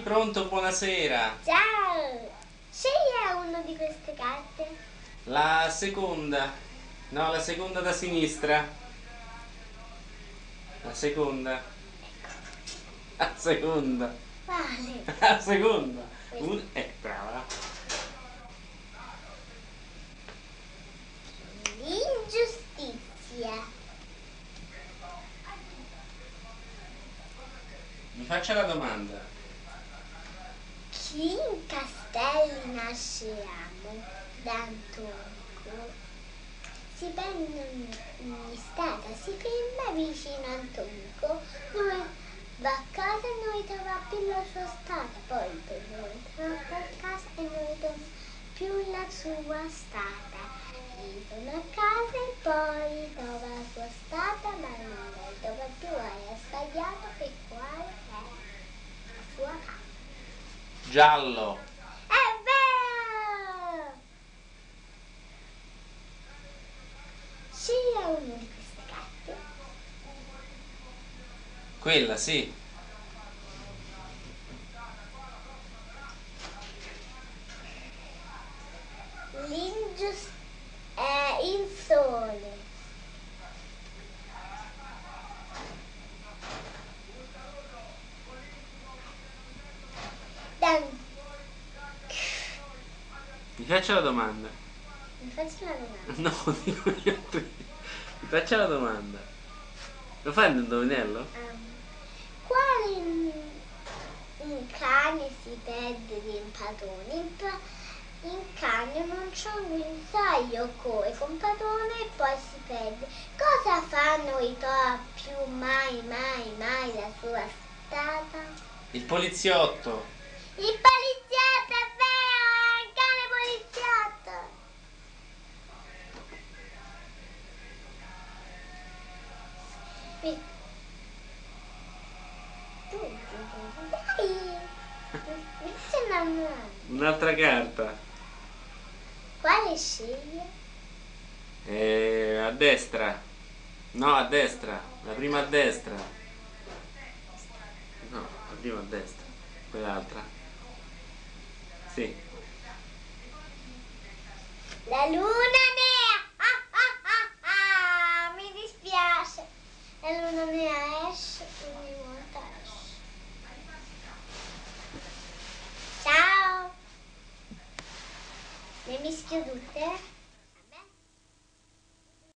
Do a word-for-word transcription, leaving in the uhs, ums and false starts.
pronto, buonasera. Ciao! Scegli una di queste carte. La seconda. No, la seconda da sinistra. La seconda. La seconda. Quale? La seconda. Un... Eh, brava. L'ingiustizia. Mi faccia la domanda. Chi in castelli nasceamo d'Antonico, si prende ogni stata, si ferma vicino a Antonico, dove va a casa e noi trova più la sua stata, poi per noi torna a casa e noi torna più la sua stata. Torna a casa e poi trova la sua stata, ma non la trova più, è sbagliato e quale è la sua casa. Giallo. È vero! Scegli una di queste carte. Quella, sì. L'ingiustizia è il sole. Dan- Mi faccia la domanda. Mi faccio la domanda. No, dico io a te. Mi faccia la domanda. Lo fai un indovinello? Um, quale un, un cane si perde di un padrone? Il, pa- il cane non c'ha un guinzaglio, corre con padrone e poi si perde. Cosa fanno i topi più mai, mai, mai la sua stata? Il poliziotto. Il poliziotto, è vero, è il cane poliziotto. Mi- Tu, tu, tu, dai, mi dice una domanda. Un'altra carta. Quale scegli? Eh, a destra. No, a destra. La prima a destra. No, la prima a destra. Quell'altra. Sì. La luna nera. Ah, ah, ah, ah, mi dispiace. La luna nera esce, ogni volta esce. Ciao. Le mischio tutte?